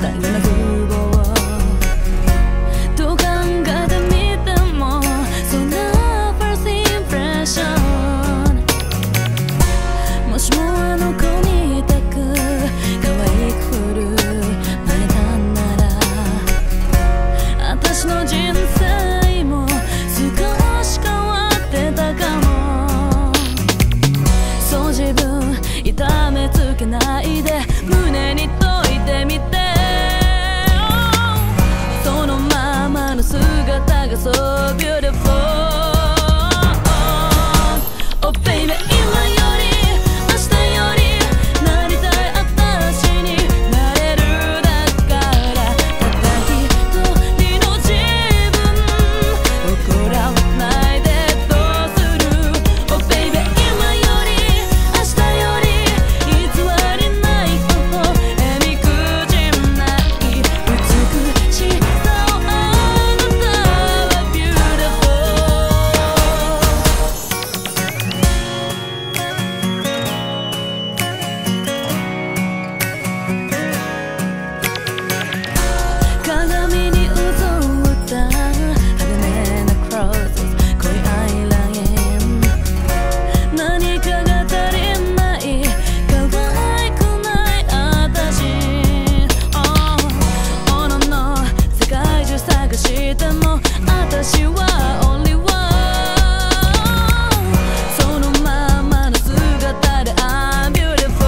大な風貌どう考えてみてもそんな first impression もしもあの子にいたく可愛く振る舞えたんなら私の人生も少し変わってたかも。そう自分痛めつけないで胸に解いてみて、そのままの姿が so beautiful Oh baby 今より明日よりなりたい私になれるだからたった一人の自分怒らないでどうする Oh baby 今より明日より偽りないほどへみくじんない美しさをあなたは beautiful 鏡に映った派手なクロス濃いアイライン何かが足りない可愛くない私おのの世界中探しても私は only one そのままの姿で I'm beautiful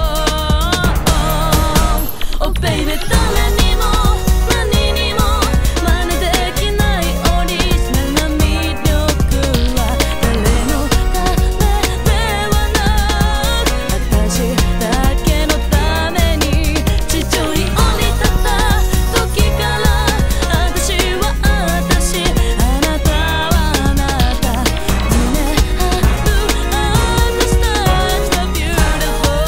Oh baby 誰にも何にも真似できないオリジナルな魅力は誰のためではなく私だけのために地上に降り立った時から私は私あなたはあなた胸張る私たちは beautiful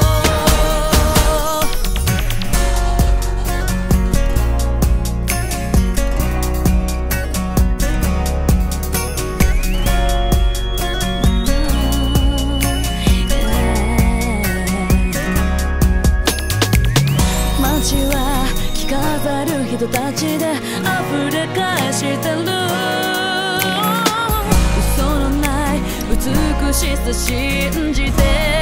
街は着飾る人たちで溢れ返してる嘘のない美しさ信じて